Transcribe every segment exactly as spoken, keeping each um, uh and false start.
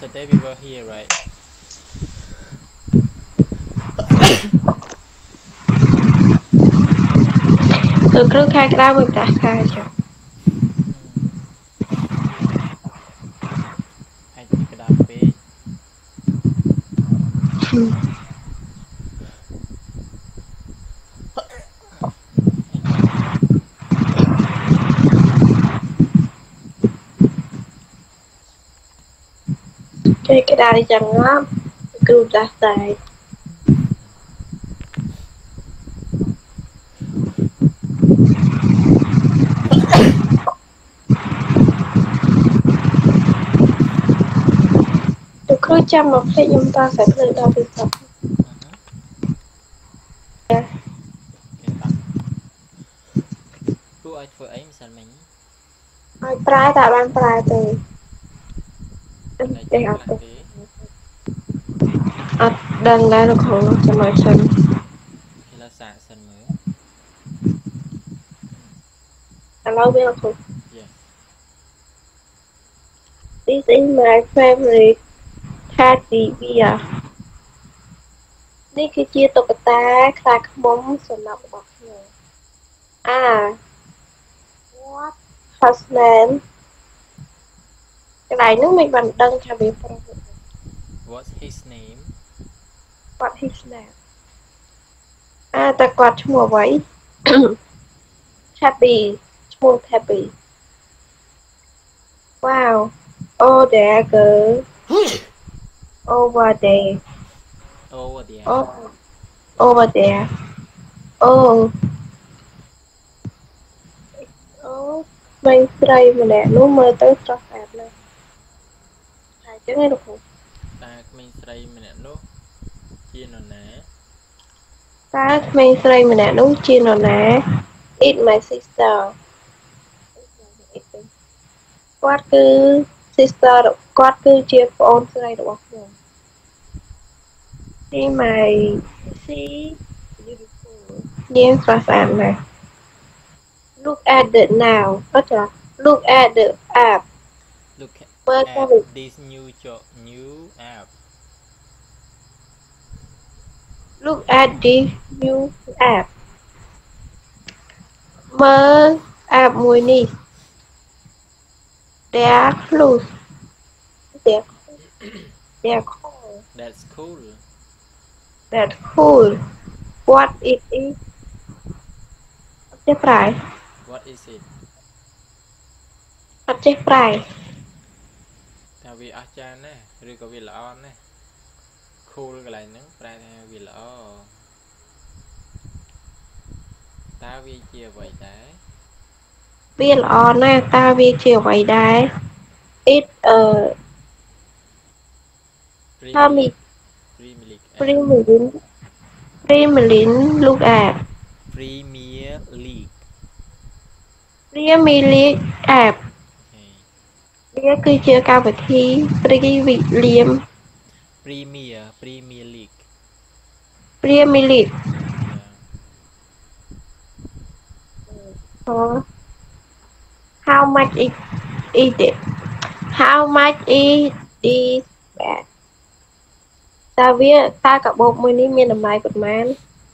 yesterday we were here, right? Tôi cứ khai cái đau mình đã khai cho. Hai chị cái đau pê. Cái cái đau đi chẳng lắm. Cứ đã xài. Tôi cứ chăm một cái chúng ta sẽ lên đau bị sập. Cái tặng. Cô ai phơi ấy sao mình? Ai prai tại ban prai từ. Đây Để chắc học là được. thế. À, đang đang được không nó cho mọi chân. Khi là xạ sân mới. À lâu biết không? Yes. This is my favorite teddy bear. នេះគឺជាតុក្កតាខ្លាឃ្មុំសំណាប់របស់ខ្ញុំអា what has name កន្លែងហ្នឹងមិនបានដឹងថាវាប្រុស What's his name? what his name អាតែគាត់ឈ្មោះអ្វី Happy ឈ្មោះ Happy wow oh there girl over there Over there. oh over there oh oh ស្រីស្រីម្នាក់នោះមើលទៅស្រស់ស្អាតណាស់ហើយចឹងឯងលោកគ្រូតាក្មេងស្រីម្នាក់នោះជានរណាតើក្មេងស្រីម្នាក់នោះជានរណា It's my sister គាត់គឺ sister គាត់គឺជាប្អូនស្រីរបស់ខ្ញុំ She my she beautiful នាងស្រស់ស្អាតណាស់ Look at the now អត់ចា Look at the app Look at, Where at can this new jo new app. Look at this new app មើល app មួយនេះ They are close They are They are cool That's cool. That's cool What it is អត់ចេះប្រែ What is it? អត់ចេះប្រែថាវាអស្ចារ្យណាស់ឬក៏វាល្អណាស់ cool កន្លែងហ្នឹងប្រែថាវាល្អតើវាជាអ្វីដែរវាល្អណាស់តើវាជាអ្វីដែរ It a Tommy Premier Premilin Premilin look at Premier League Premier League app វាគឺជាកម្មវិធី Premium Premier Premier League Premier League uh, How much is is it How much is this bag តើវាតើកាបូបមួយនេះមានតម្លៃប៉ុន្មាន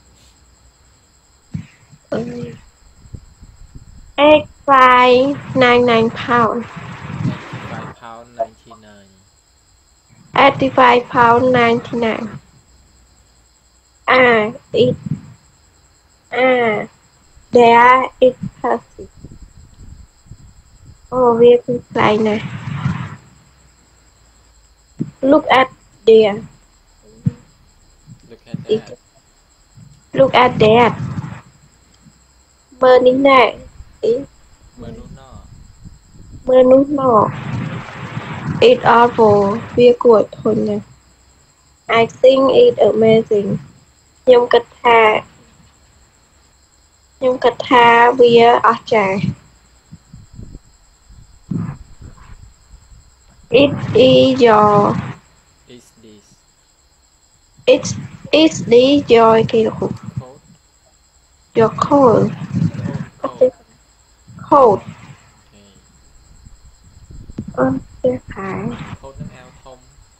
eighty-five ninety-nine pound eighty-five pound ninety-nine eighty-five pound ninety-nine អា it អា there is plastic អូវាគឺថ្លៃណាស់ Look at there Look at that Look at that មើលនេះណែមើលនោះណោះមើលនោះណោះ It awful វាគួរឲ្យធន់ណាស់ I think it amazing ខ្ញុំគិតថាខ្ញុំគិតថាវាអស្ចារ្យ It is your is this It's it's this your គេលោក coat your cold coat coat cold អូខេអត់ទេខែ coat នឹងអាវធំ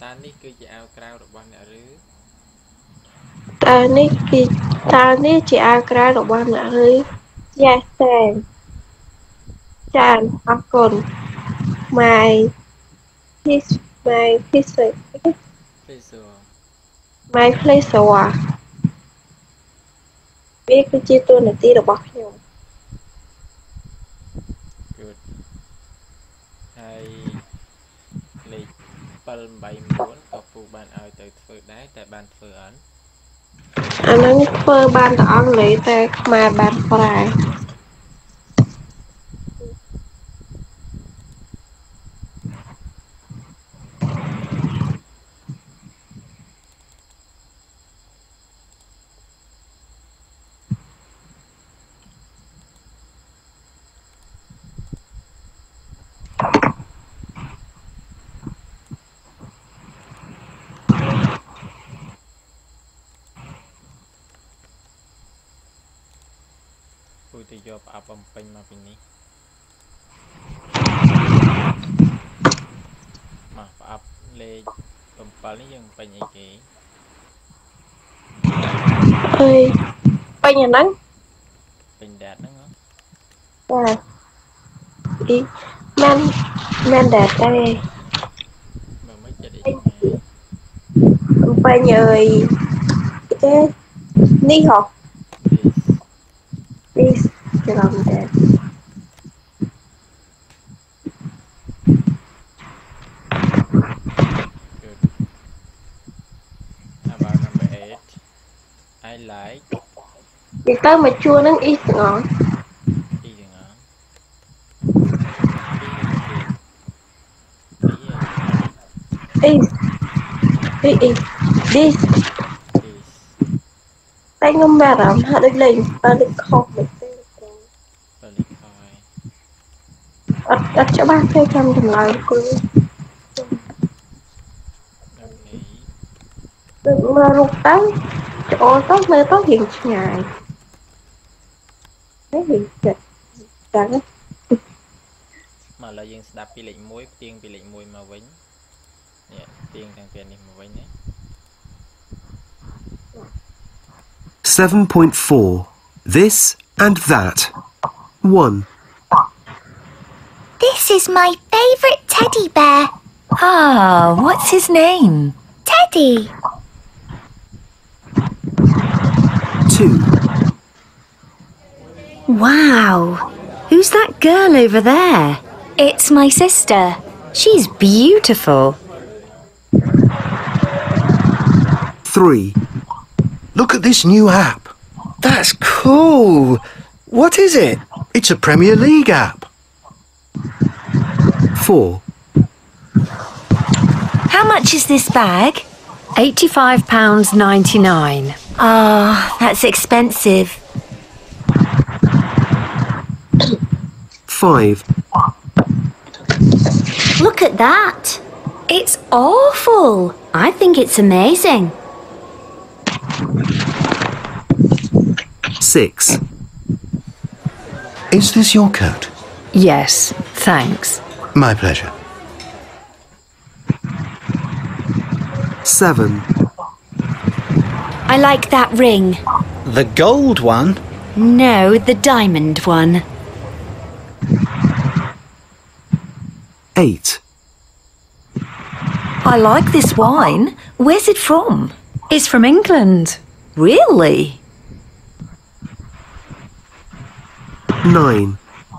ta ní cứ chỉ ao cao được bao nhiêu rưỡi ta ní kì ta ní chỉ ao cao được bao nhiêu rưỡi dạ sen chan học còn my his my his bây giờ my place à biết cái chi tôi là tí được bao nhiêu good hay lịch bảy bảy muốn có phụ bạn ao từ phơi đáy tại bàn phơi ẩn anh ấy phơi ban tao ăn lấy tay mà ban phải tôi thì do áp âm pin mà pin ní mà áp lên âm pin ní nhưng pin ấy kì ơi bây giờ nắng pin đẹp đó ngó à đi men men đẹp đây mà mới chạy đi nhà bây giờ cái đi học this đi cho làm đẹp good about number eight I like việc tới mà chua nó ít ngon đi thì ngó đi thì có tiền đi đi đi đi đi this tay ngâm mẹ làm hạ đi lên ta đi khóc được và lịch coi ở ở chỗ ba cây trăm thằng lại cô ok đừng mà rụt táo chỗ tốt mê tốt hiện ngày cái gì trời trời mà là dân đạp bị lệnh muối tiên bị lệnh muối mà vĩnh nè tiên thằng tiền đi mà vĩnh nhé seven point four. This and that. one. This is my favourite teddy bear. Ah, what's his name? Teddy. two. Wow, who's that girl over there? It's my sister. She's beautiful. three. Look at this new app. That's cool. What is it? It's a Premier League app. four. How much is this bag? eighty-five pounds ninety-nine. Ah, that's expensive. five. Look at that. It's awful. I think it's amazing. six. Is this your coat? Yes, thanks. My pleasure. seven. I like that ring. The gold one? No, the diamond one. eight. I like this wine. Where's it from? It's from England. Really? nine.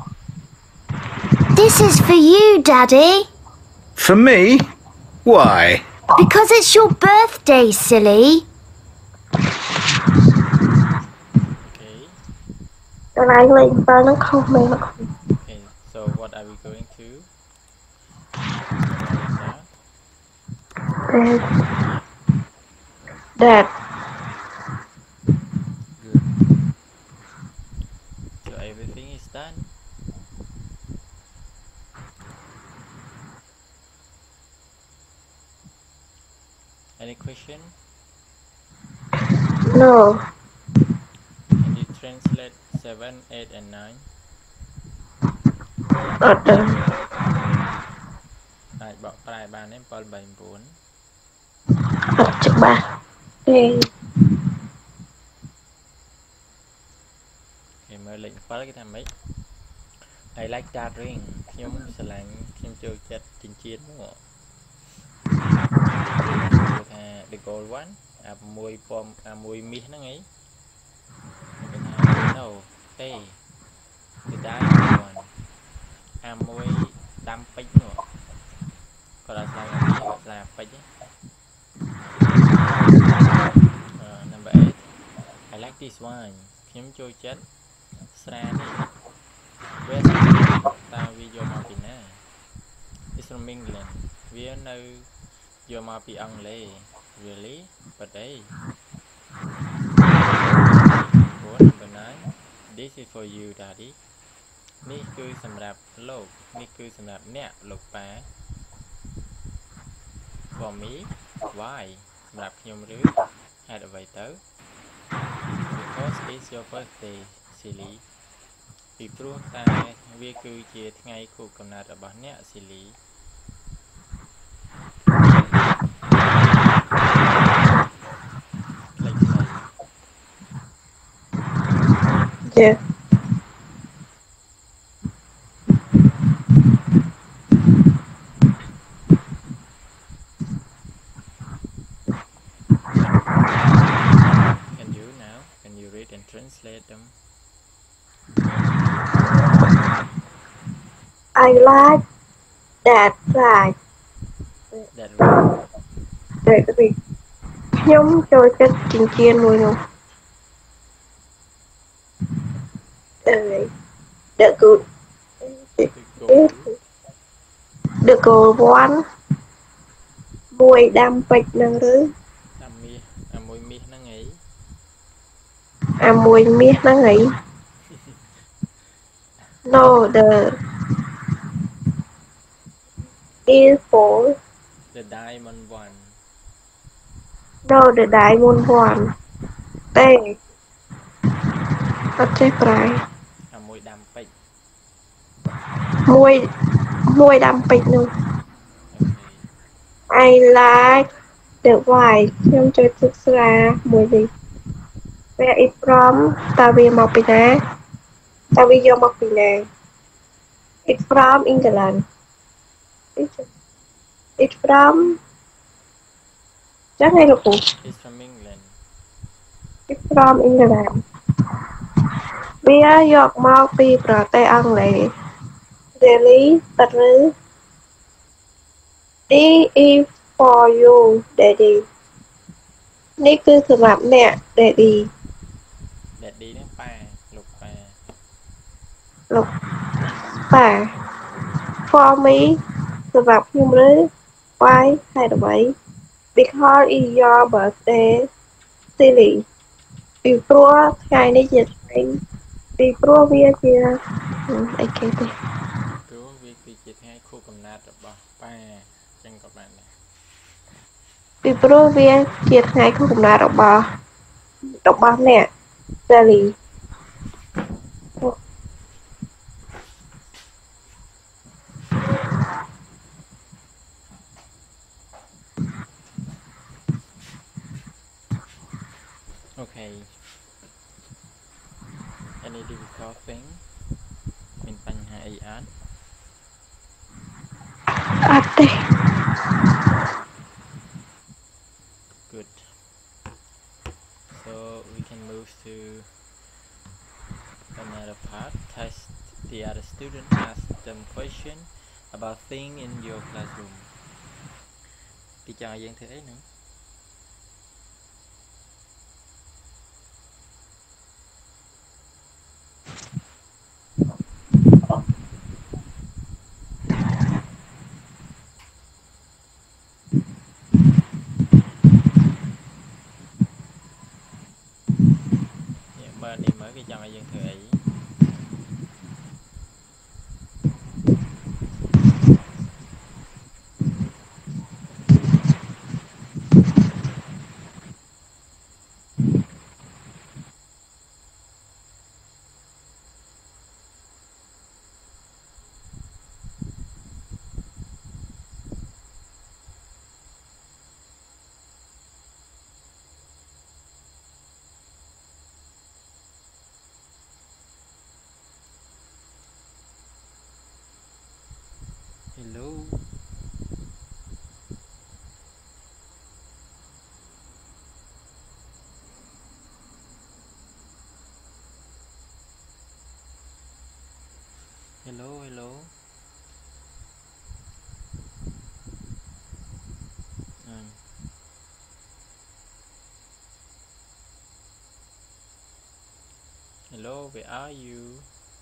This is for you, Daddy. For me? Why? Because it's your birthday, silly. okay Rồi lại lên ba nó không mê nó không okay so what are we going to đẹp đẹp good so everything is done any question no can you translate seven eight and nine ở đây ai bỏ bài bàn em bảy bốn Thật chữ ba. Đây. Thì mới lệnh phá cái thằng mấy. I like that ring. Nhóm sẽ lạnh, nhóm chơi chất chiến chiến đúng không? The gold one. À mùi bom, à mùi mi nó nghĩ. No, hey. The diamond one. À mùi đam bích nữa. Còn là sao là gì? Là bích ấy. Uh, number eight. I like this one. Nhóm chơi chất. Sra đi. Where's ta video mà bị nè. It's from England. We know your might be Anglais. Really? But hey. Goal number nine. This is for you, Daddy. នេះគឺសម្រាប់លោកនេះគឺសម្រាប់អ្នកលោកប៉ា For me why សម្រាប់ខ្ញុំឬហេតុអ្វីទៅ Because it's your birthday silly ពីព្រោះតែវាគឺជាថ្ងៃខួបកំណើតរបស់អ្នក silly Yeah. Can you now? Can you read and translate them? I like that right. That right. Để cái gì? Nhóm chơi cái chuyện chiên mùi luôn. Đấy. The good. The gold. The gold one. Mùi đam bịch nâng rứ. Đam mi, à mùi mi nó nghĩ. À mùi mi nó nghĩ. No, the is for The diamond one. no, the diamond one. Đây. Ở trên phải. À mùi đam bích. Mùi mùi đam bịch nữa. Okay. I like the white.ខ្ញុំចូលទឹកស្រាមួយនេះ Where it from តើវាមកពីណាតើវាយកមកពីណា It's from England. It's, it's from ចាំឲ្យលោកពូ It's from England. It's from England. វាយកមកពីប្រទេសអង់គ្លេស Really តើឬ This is for you, Daddy. នេះគឺសម្រាប់អ្នក Daddy. Daddy នេះប៉ាលោកប៉ាលោកប៉ា For me សម្រាប់ខ្ញុំឬ Why ហេតុអ្វី Because it's your birthday silly ពីព្រោះថ្ងៃនេះជាថ្ងៃពីព្រោះវាជាអីគេទេព្រោះវាគឺជាថ្ងៃខួបកំណើតរបស់ប៉ាចឹងក៏បានដែរពីព្រោះវាជាថ្ងៃខួបកំណើតរបស់របស់អ្នក Sally. Okay. Any difficult thing? មានបញ្ហាអីអត់អត់ទេ Good. So we can move to another part. Test the other student. Ask them question about thing in your classroom. ទីចង់ឲ្យយើងធ្វើអីហ្នឹង បើនេះមើលគេចង់ឲ្យយើងធ្វើអីអ Hello. Hello, hello. Um. Hello, where are you?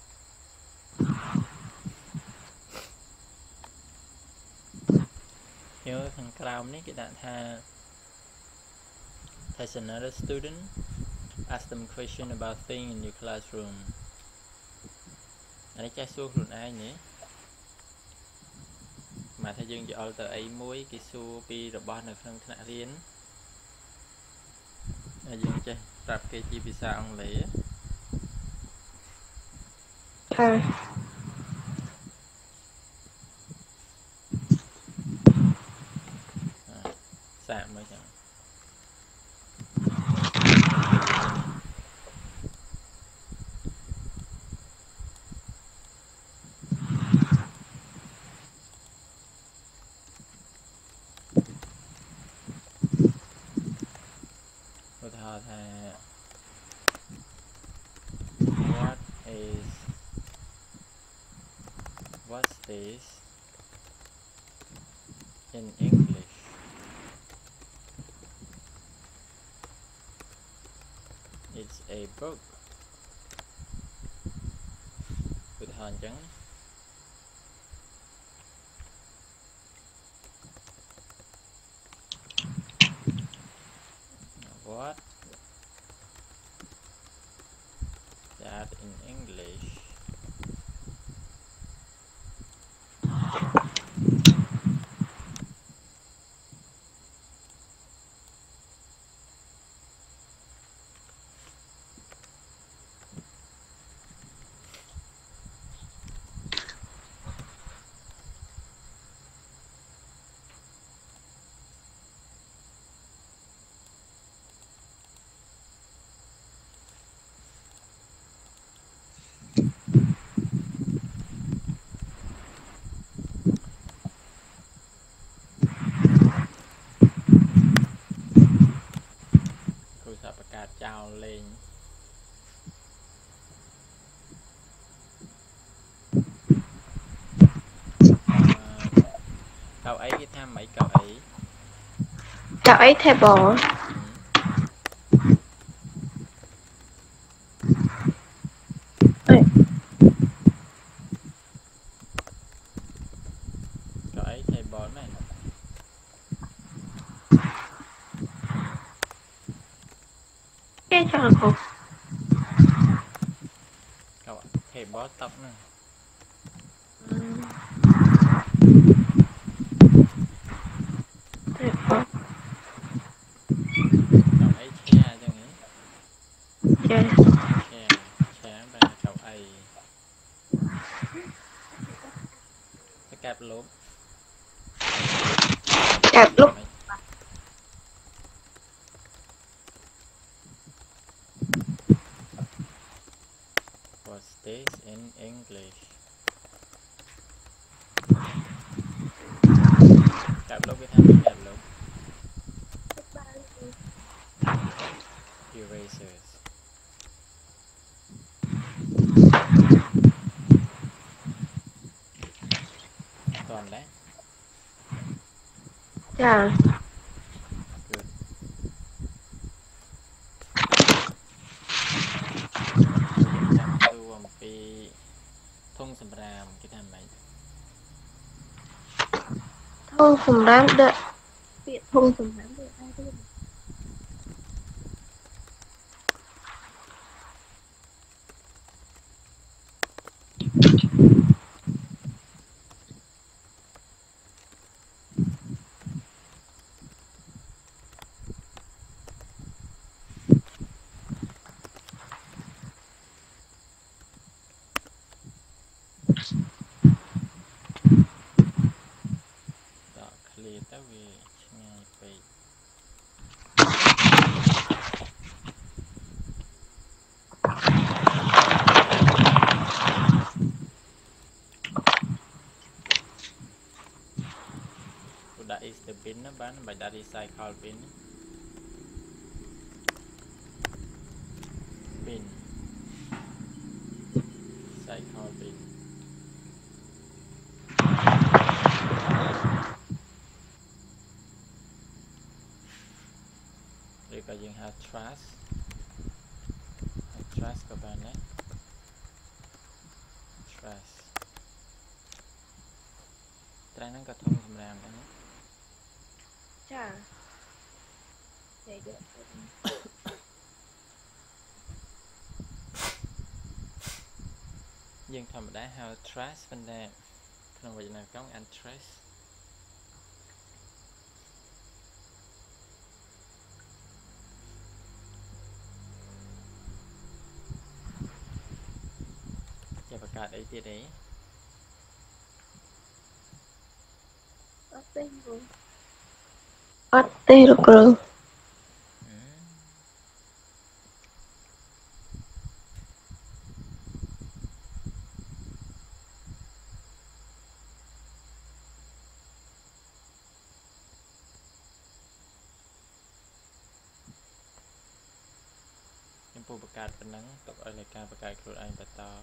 Nhớ thằng Cloud này cái đạn tha. There's another student. Ask them question about thing in your classroom. Anh trái xuống luôn ai nhỉ? Mà thay dương cho tờ ấy muối cái su pi rồi bao được trong thằng riêng. Anh dương chơi tập cái chi bị sao ông lấy. À. Sạm mới chẳng. Tôi thò thà. What is what's this in English? It's a book. Tôi thò chẳng. What that in English? Chào lên. À, cậu ấy cái tham mấy cậu ấy. Cậu ấy table. Ừ. Cậu ấy table này. Cái cho cô. Cậu thể bó tóc nè. Cậu ấy che cho nghĩ. Yes. Che, che ra cậu ấy. Cái cạp lốp. Cạp lúc. What's this in English? Cạp lốp cái tham cạp lốp. Erasers. Toàn đấy. Yeah. Good. Chăm tu ông pi thông sầm ram cái tham mấy. Thông sầm ram đợi. Việc thông sầm ram đợi ai thôi. Đó, clear tới vì ngay bị. nó bán bài đã recycle pin pin recycle pin rồi có những hạt trash hạt trash các bạn đấy trash trái nó có thông thầm làm đấy chà để được nhưng thầm đã hao trash bên đây không vậy nào có ăn trash chà bà cạt ấy tiết đấy Ate lo creo. nhưng phụ bà cạt bên nắng tục ở lại ca bà cạt của anh bà to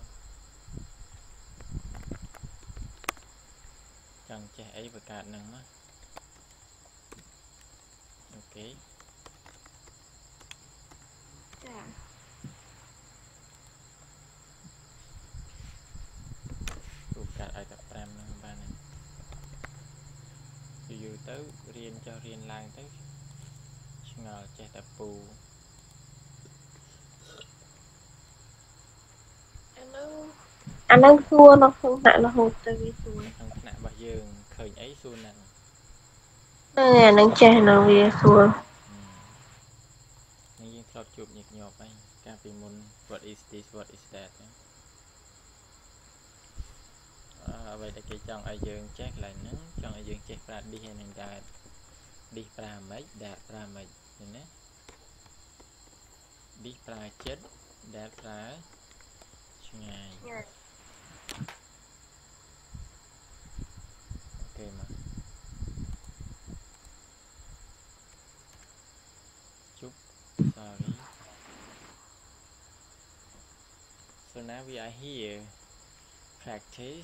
chẳng trẻ ấy bà cạt nắng mà ok Chà. phụ cạt ai tập pram nắng ba này dù dù tới riêng cho riêng lang tới ngờ trẻ tập phù Anh đang xua nó không nặng nó hụt tới vì xua thằng nạ bà dương khởi ấy xua nặng nè anh đang che nó vì xua nhưng riêng thọt chụp nhịp nhọp anh ca phí môn what is this what is that à, vậy là cái chọn ai dương check lại nắng chọn ai dương check ra đi hay nên đạt đi ra mấy đạt ra mấy nè đi ra chết đạt ra ngày ok mà chúc sorry so now we are here practice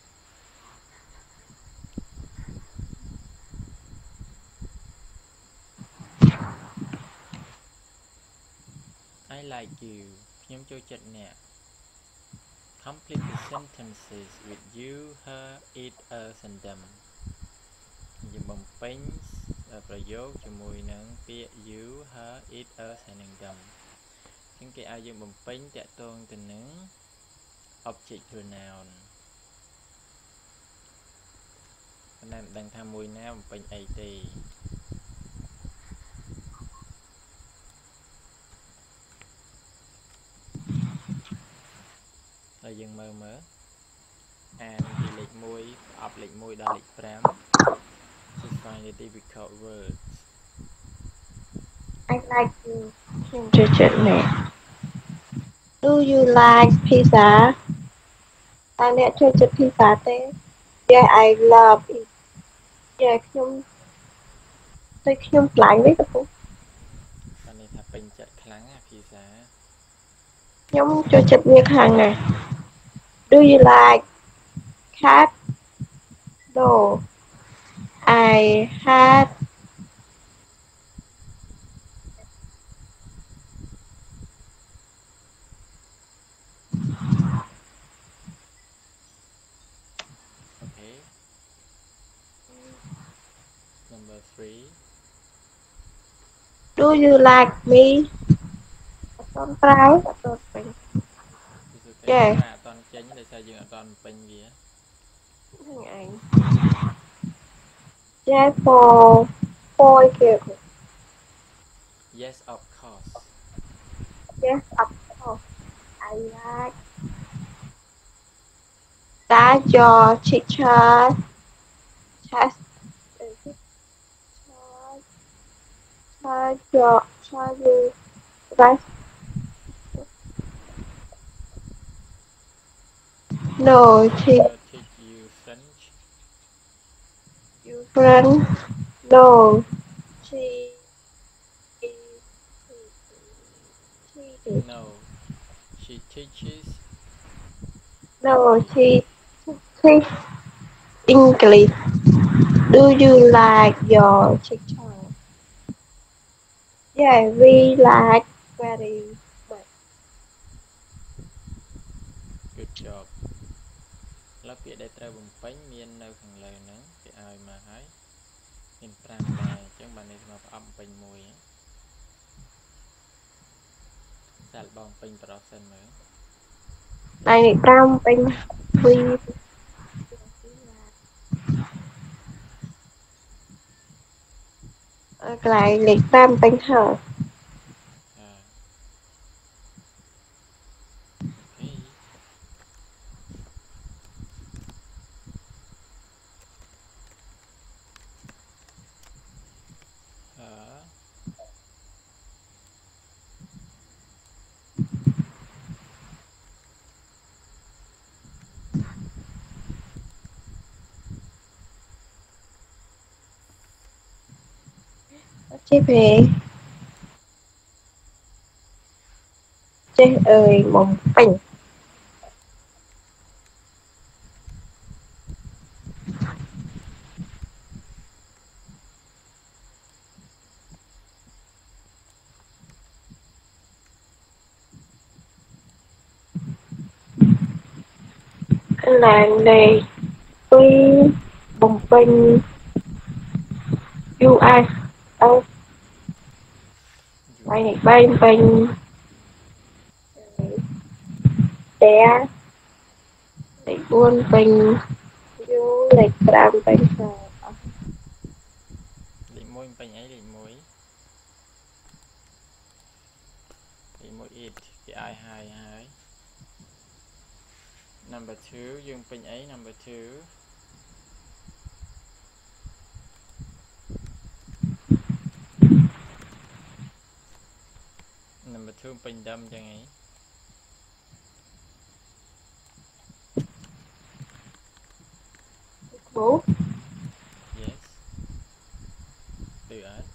I like you nhóm cho chất nè complete the sentences with you, her, it, us and them យើងបំពេញប្រយោគជាមួយនឹងពាក្យ you, her, it, us ហើយនិង them អញ្ចឹងគេឲ្យយើងបំពេញតាក់ទងទៅនឹង object pronoun ប៉ុន្តែមិនដឹងថាមួយណាបំពេញអីទេហើយយើងមើលមើលអានពីលេខមួយប្រអប់លេខមួយដល់លេខ5 to find the difficult words I like you ខ្ញុំចូលចិត្តអ្នក Do you like pizza តើអ្នកចូលចិត្ត pizza ទេ Yeah I love it Yeah ខ្ញុំតែខ្ញុំខ្លាញ់នេះទៅអានេះថាពេញចិត្តខ្លាំងណា pizza ខ្ញុំចូលចិត្តវាខ្លាំងណាស់ Do you like cat No I had okay number three Do you like me អត់តន់ប្រៅអត់តន់ពេញ Yeah អត់តន់ចេញដោយសារយើងអត់តន់ពេញវាហ្នឹងឯង Yeah for for kid yes of course Yes of course I like that your teacher has charge your charge you right No teach teach you French you friend No. She. She. No. She teaches. No, she teaches English. Do you like your teacher? Yeah, we like very much. Good job. ឥឡូវពាក្យដែលត្រូវបំពេញមាននៅខាងលើហ្នឹងគេឲ្យមកហើយមានប្រាំដែរអញ្ចឹងបាននេះមកប្រអប់បំពេញមួយសាល់បងពេញប្រអប់សិនមើល Này Pram bên Vi lại lịch Pram bên hở chế về chế ơi mong bánh làng này với bông bánh u ai đâu bay này bay bánh té lại buôn bánh vô lại làm bánh sò lịch môi bánh ấy lịch môi lịch môi ít cái ai hai hai number two dương bánh ấy number two number two bánh đâm chẳng ấy bố yes từ ớt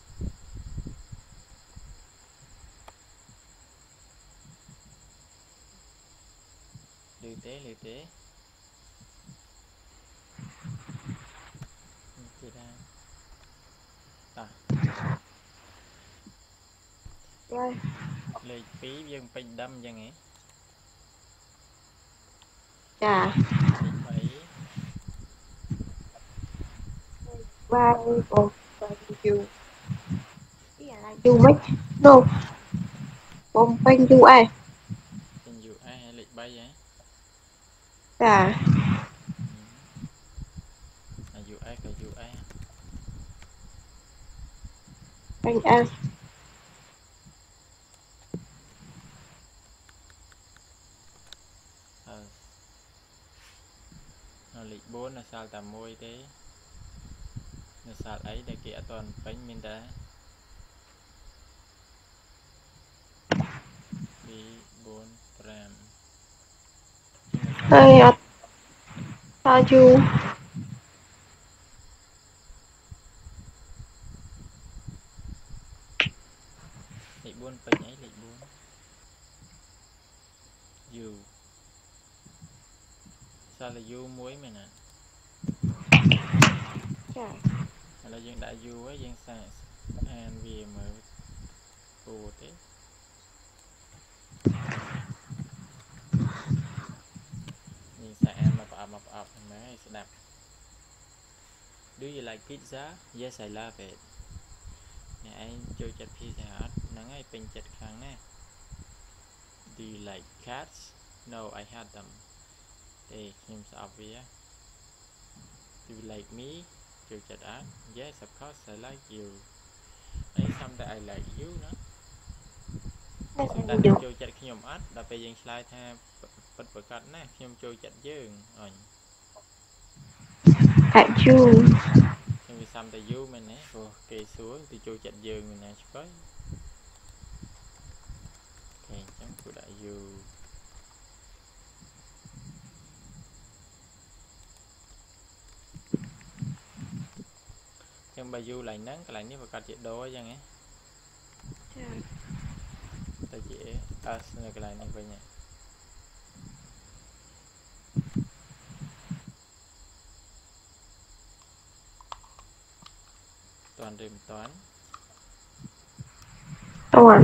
lưu tế lưu tế chưa ra à rồi lịch phí dương bánh đâm chẳng ấy chà lịch bảy ba bông bánh du cái là du mấy no bông bánh du ai bánh du ai hay lịch bay ấy chà à du ai cái du ai bánh ăn ờ nó lịch bốn là sao tầm môi thế nó sao ấy để kỹ toàn bánh mình đã bị bốn gram ơi à sao chu lịch bốn bánh ấy lịch bốn dù sao là du muối mày nè chà là dân đã du ấy dân xa an vì mà cô thế nhìn xa an mà bạp mà bạp mấy sẽ đạp do you like pizza yes I love it nè anh chơi chặt pizza hut nắng ai pin chặt kháng nè do you like cats no I had them they seems obvious do you like me chơi chặt art yes of course I like you ấy xong tại I like you nữa xong ta chơi chặt khi nhom art đã bây giờ slide theo bật bật cắt nè khi nhom chơi chặt dương rồi hạt chu nhưng vì xong tại you mình nè rồi kề xuống thì chơi chặt dương mình nè với ok chẳng của đại you nhưng bà du lại nắng cái lại nếu mà có chị đôi chẳng ấy tại chị à cái lại này vậy nhỉ toàn điểm toán toàn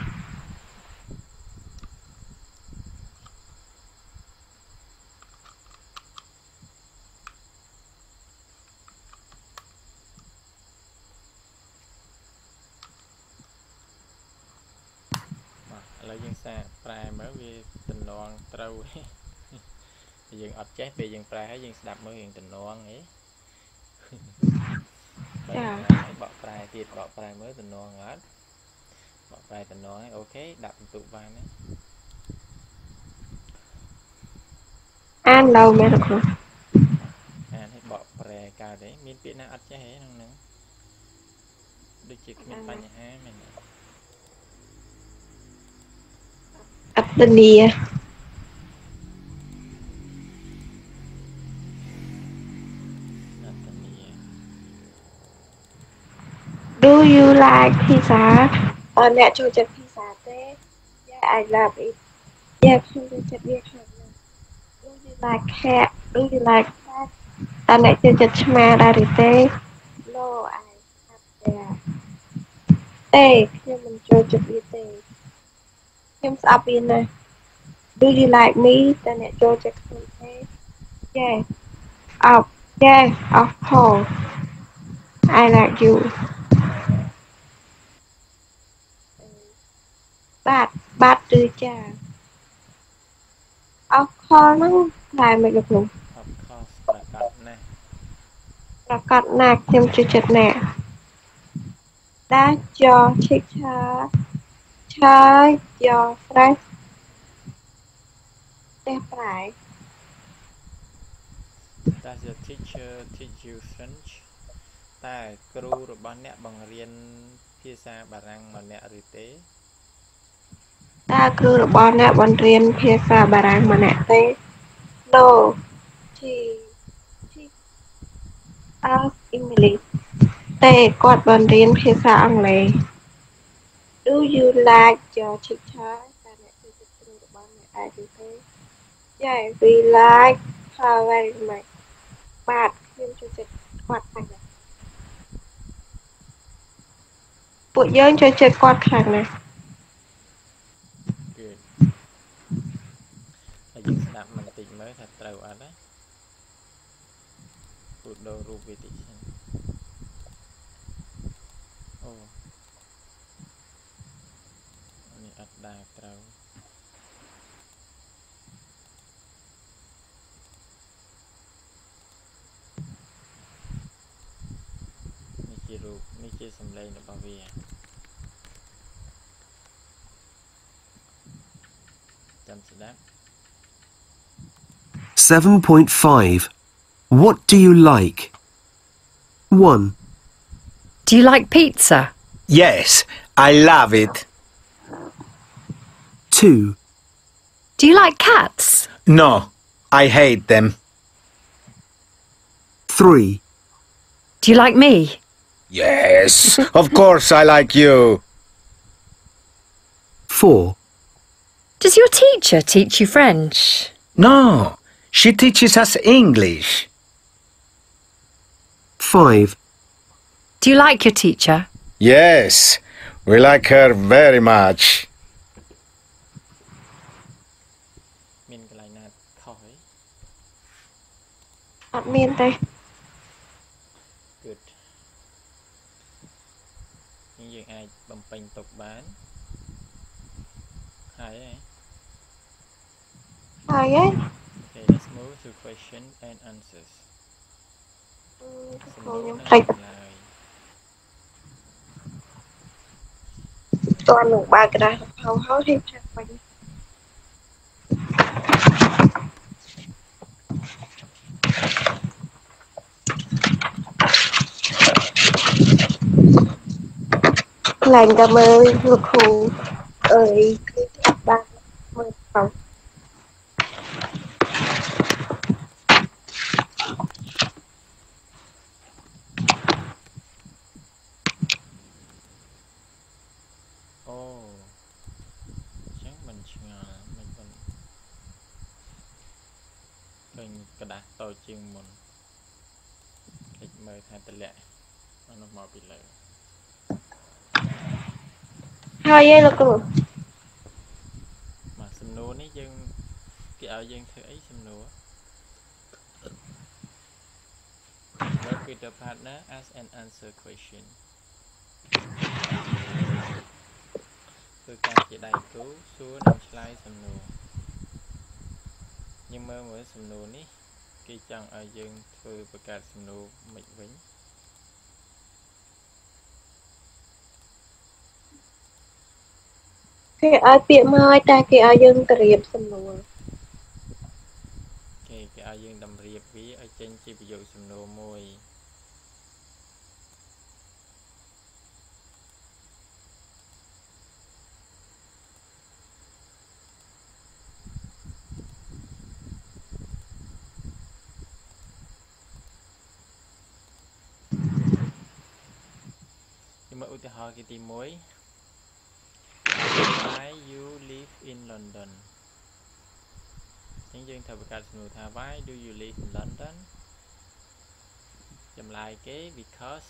lấy dân xa prai mới vì tình loan trâu dừng ọt chết vì dừng prai hay dừng đạp mới hiện tình loan ấy bỏ prai tiệt bỏ prai mới tình loan hết bỏ prai tình loan ấy ok đạp tụ van ấy ăn đâu mẹ được không ăn hết bỏ prai cao đấy miên biết nó ọt chết hết năng nữa được chỉ miên pan nhà hai mình Atania. Do you like pizza? Ờ, mẹ cho chật pizza thế. Yeah, I love it. Yeah, không cho chật biết không. Do you like cat? Do you like cat? Ờ, mẹ cho chật chma ra đi thế. No, I have that. Tê, nhưng mình cho chật biết tê. Nhưng sắp in này. Do you like me? Then it Georgia say, yeah. Oh, yeah, of course. I like you. Bad, bad tư cha. Of course, nó lại mày được không? Of course, là cắt nè. Là cắt nè, thêm chữ chật nè. Đã cho chiếc cha. Cha cho fresh. Right. Does your teacher teach you French? Ta kêu rồi bọn nè bằng riêng phía xa bà răng mà nè rồi tế. Ta kêu rồi bọn nè bằng riêng phía xa bà răng mà nè tế. No. She teach us English. Tê quạt bằng riêng phía xa Anh lệ. Do you like your teacher? Ta nè kêu rồi bọn nè ai rồi tế. Yeah, we like her very much. But thêm cho chật quạt khẳng này. Bộ dân cho chật quạt khẳng này. Good. Là dân đạp mình tình mới thật trâu ở đấy. Put the repetition. Oh. Này ắt đà trâu. Seven point five. What do you like? One. Do you like pizza? Yes, I love it. Two. Do you like cats? No, I hate them. Three. Do you like me? Yes, of course I like you. Four. Does your teacher teach you French? No, she teaches us English. Five. Do you like your teacher? Yes, we like her very much. Mình cái lại là khỏi. Admin đây. Good. Những gì ai bấm pin tục bán. Hay đấy. Hay ấy. Okay, let's move to question and answers. Cô nhóm thầy toàn một ba cái này hầu hết thêm trang bánh lành cảm ơn lực hù ơi ba mươi sáu Kênh cái đá to chừng một kịch mời thay tệ lệ nó màu bị lệ hai vậy là cô mà xâm nô ní dân cái ở dân thử ấy xâm nô work with the partner ask and answer questionคือการchỉ đầy cứu xuống nằm slide xâm nô nhưng mà mỗi xâm nô ní cái chẳng ở dân thửประกาศxâm nô mịch vĩnh cái ai tiệm mai ta cái ai dân tiệm xâm nô cái cái ở dân đầm riệp ví ở trên chỉ ví dụ xâm nô môi nhưng mà ưu tiên hỏi cái tìm mối why you live in London những dân thờประกาศสนุทา why do you live in London จำลายเก๋ because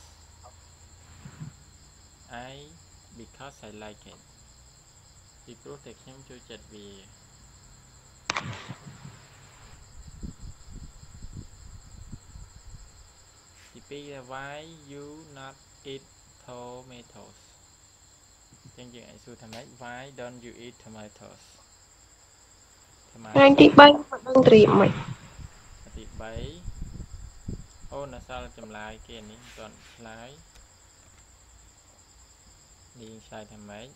I because I like it ពីព្រោះតែខ្ញុំចូលចិត្តវាទីពីរ why you not eat tomatoes ចឹងយើងអាចសួរថាម៉េច why don't you eat tomatoes ថ្ងៃទីbaមិនដឹងត្រៀមមិនទីbaអូនអសល់ចម្លើយគេនេះមិនទាន់ឆ្លើយនេះឆ្លើយថាម៉េច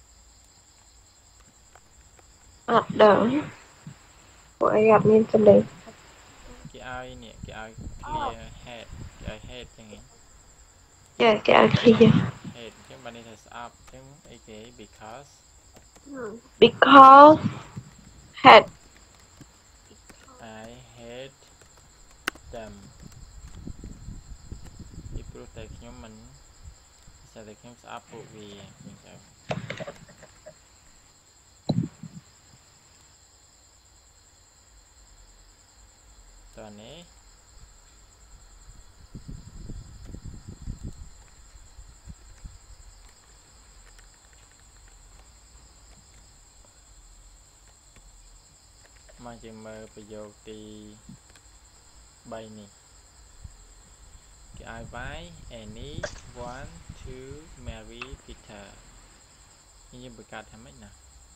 អត់ដឹងពួកឯងអត់មានសម្លេងគេឲ្យនេះគេឲ្យ clear head គេឲ្យ head ចឹងហ៎ចាគេឲ្យ clear head ចឹងបាននេះថាស្អប់ចឹងអីគេ because because head I hate them ពីព្រោះតែខ្ញុំមិនស្តែខ្ញុំស្អប់ពួកវាចឹងទៅតើនេះមកជាមើលប្រយោគទីbaនេះគេឲ្យ why Annie want to marry Peter យើងបង្កើតថាម៉េចណា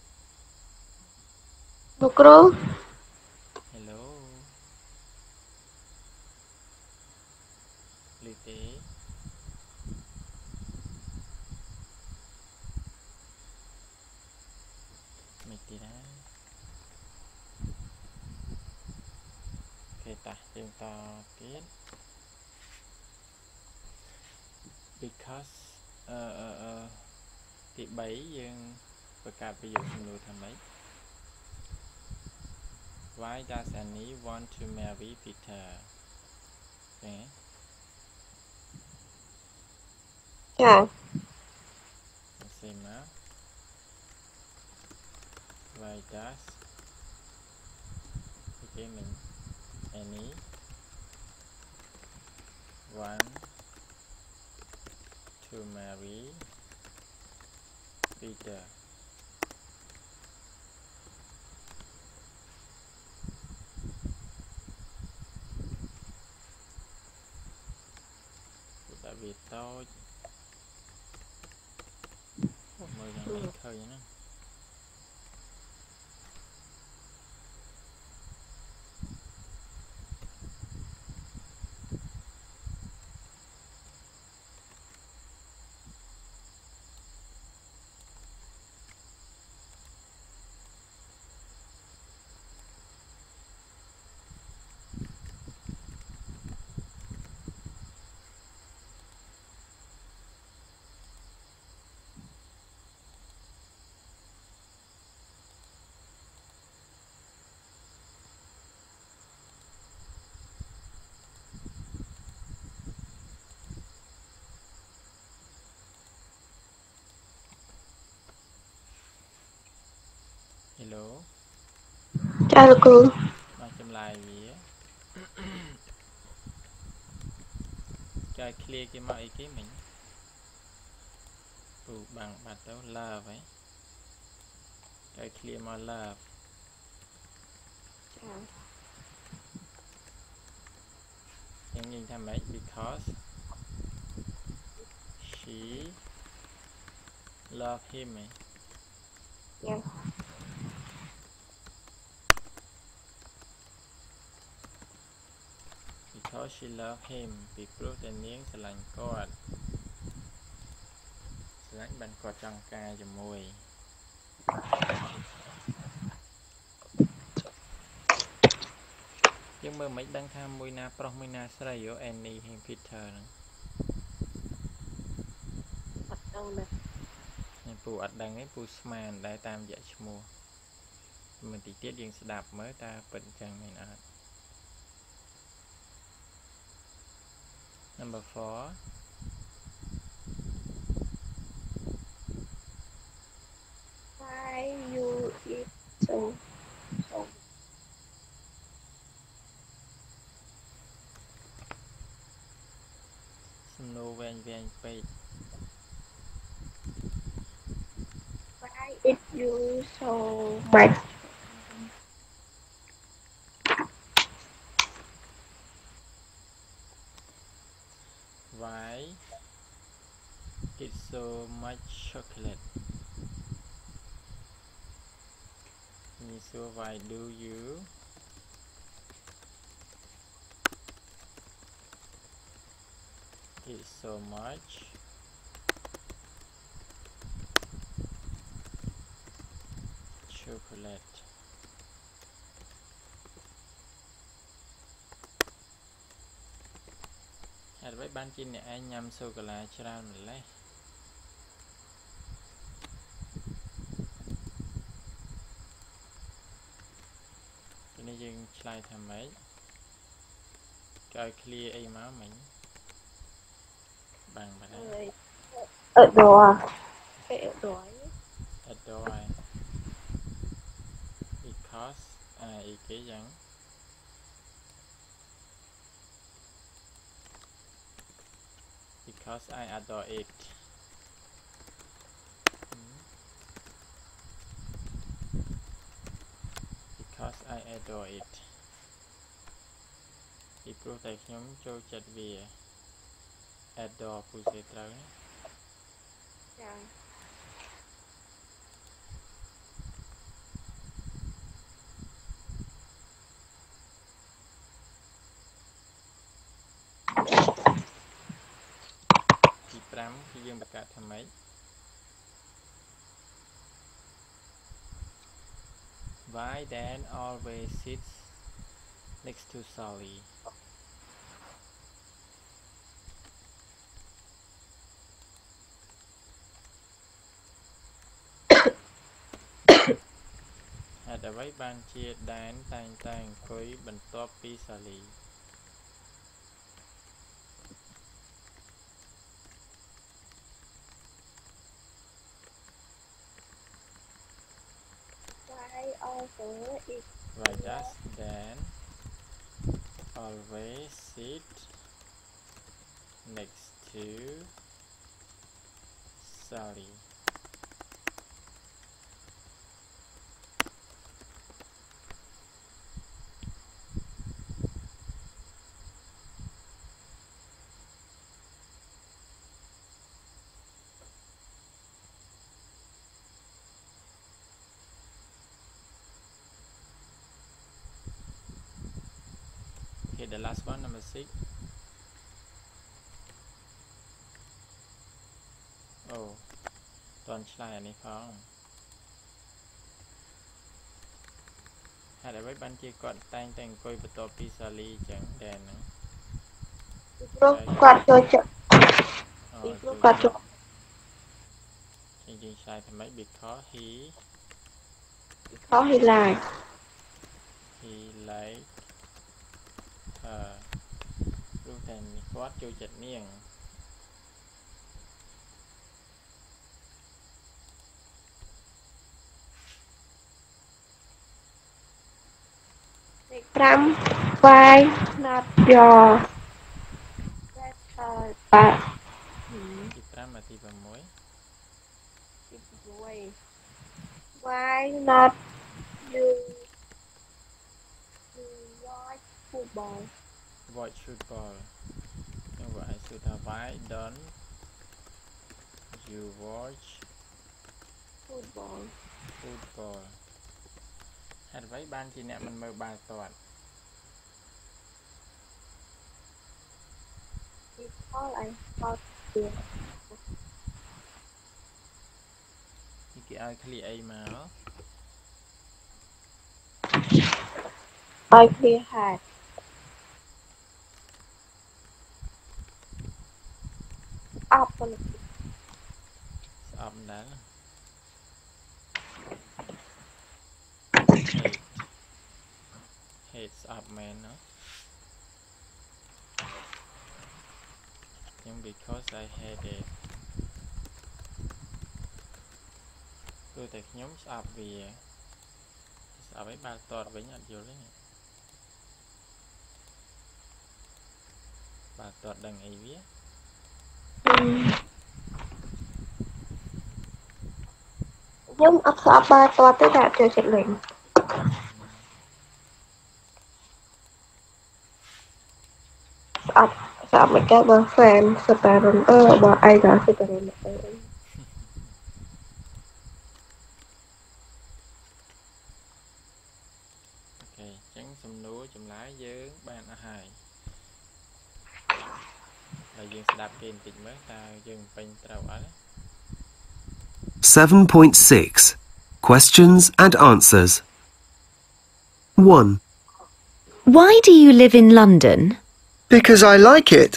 លោកគ្រូ Hello លីទេមិនទីណាគេតាយើងតទៀត because អឺអឺអឺទីbaយើងបង្កើតប្រយោគសំណួរថាម៉េច Why does Annie want to marry Peter ចាចាសេមក Why does គេមិន Annie want to marry Peter តែវាតូចមើលយ៉ាងនេះឃើញណាHello ចាលោកគ្រូមកចម្លើយវាចែក clear គេមកអីគេមិញពូបាំងបាត់ទៅ love ហ៎ចែក clear មក love ចាញ់ញញថាម៉េច because she love him ហ៎ Yeah. because she love him ពីព្រោះតែនាងស្រឡាញ់គាត់ស្រឡាញ់បានគាត់ចង់ការជាមួយយើងមើលមិនដឹងថាមួយណាប្រុសមួយណាស្រីយោ Annie ហើយ Peter ហ្នឹងអត់ដឹងដែរពូអត់ដឹងទេពូស្មានដែរតាមរយៈឈ្មោះមិនតិចទៀតយើងស្ដាប់មើលតើពិតអញ្ចឹងមែនអត់ Number four why you eat so so សំណួរវែងវែងពេក why eat you so much why eat so much chocolate means so why do you eat so much chocolateហេតុអ្វីបានជាអ្នកឯងញ៉ាំសូកូឡាច្រើនម្ល៉េះពេលនេះយើងឆ្លើយថាម៉េចគេឲ្យ clear អីមកមិញបាំងបាត់ហើយ adore គេ adore adore because អាអីគេយ៉ាងbecause I adore it because I adore it ពីព្រោះតែខ្ញុំចូលចិត្តវា adore ពូសេត្រូវណាចាទីប្រាំគឺយើងបង្កើតថាម៉េច Why Dan always sits next to Sally ហេតុអ្វីបានជា Dan តែងតែអង្គុយបន្ទាប់ពី Sally why also eat Why does Dan always sit next to Sally អូខេ the last one number six អូតន់ឆ្លើយអានេះផងហេតុអ្វីបានជាគាត់តែងតែអង្គុយបន្ទាប់ពី Sally អញ្ចឹងតែហ្នឹងព្រោះគាត់ចូលចិត្តពីព្រោះគាត់ចូលយើងឆ្លើយថាម៉េច because he because he like he like her ព្រោះតែគាត់ចូលចិត្តនាង next Pram, why not your better but Tí pram và tí bằng muối. why not you, you watch football? Watch football. Như vậy sự thảo vái don't you watch Football. football. Hạt váy ban chị nè mình mơ bài toàn. It's all I thought you. Như cái ai khali ấy mà đó. I clear hat. Up on the Ấp đá. Hate. Hates up man đó. Nhưng because I hate it. Tôi thấy nhóm up vì up với ba toàn với nhận vô đấy. Ba toàn đằng ấy viết. nhưng ấp sợ ba to tới đạt chơi chạy lệnh. Ấp sợ mấy cái bờ fan star run ơ bà ai đó star run ơ. Ok, tránh xâm núi chùm lái dưới ban ở hai. Là dương sẽ đạp kênh tình mới ta dương bình trâu ấy. seven point six. Questions and answers. one. Why do you live in London? Because I like it.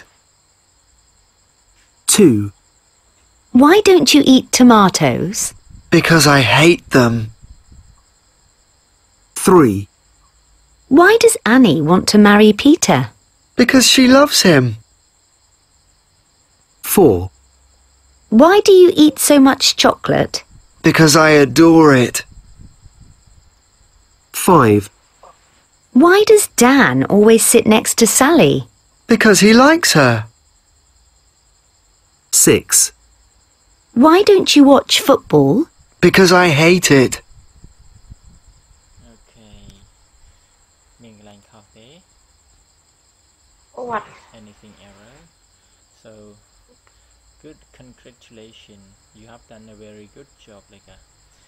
two. Why don't you eat tomatoes? Because I hate them. three. Why does Annie want to marry Peter? Because she loves him. four. Why do you eat so much chocolate? Because I adore it. five. Why does Dan always sit next to Sally? Because he likes her. six. Why don't you watch football? Because I hate it. Ok. Mình lành khó thế. What? Anything error? So, good, congratulations. You have done a very good job, Leka.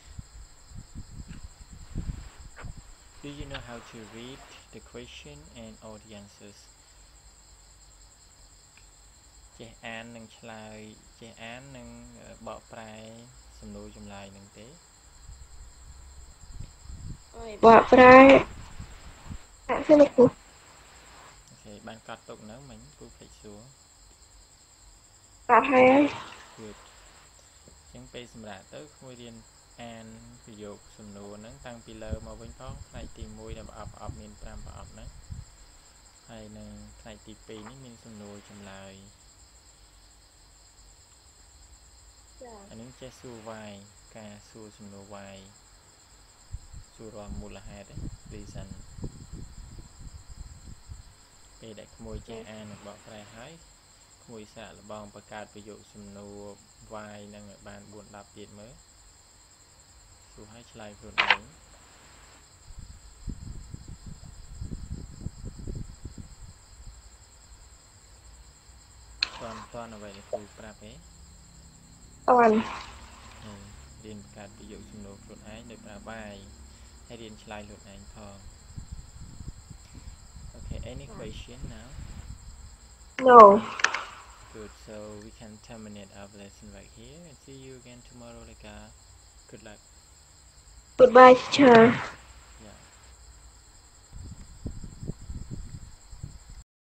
Do you know how to read the question and all the answers? Chế án nâng chlai, chế án nâng bọ prai, xâm nối trong lại nâng tế. Bọ prai. À, xin lỗi. Ok, bạn cắt tục nấu mình, cô phải xuống. Cắt hay. Good. Chẳng bây xâm ra tới khối riêng an ví dụ xâm nối nâng tăng pi lơ mà vinh phong này tìm mùi là ập ập miền pram và ập nâng. Hay nâng này tìm pi ní miền xâm nối trong lại. Anh những chế su vai, ca su xâm nối vai. Su rò mù là hai đấy, reason. Bây đại mùi chế an bỏ ra hái. Mùi xạ là bong bà cát ví dụ xâm nối vai nâng ở bàn buồn đạp tiết mới. Su hãy slide vượt đến. Toàn toàn là vậy là khu prap ấy. Toàn. Ừ, điền cát ví dụ xâm nối vượt ái để prap vai. Hay điền slide vượt ảnh thong. Okay, any question now? No. Good, so we can terminate our lesson right here and see you again tomorrow, Leka. Good luck. Goodbye, teacher.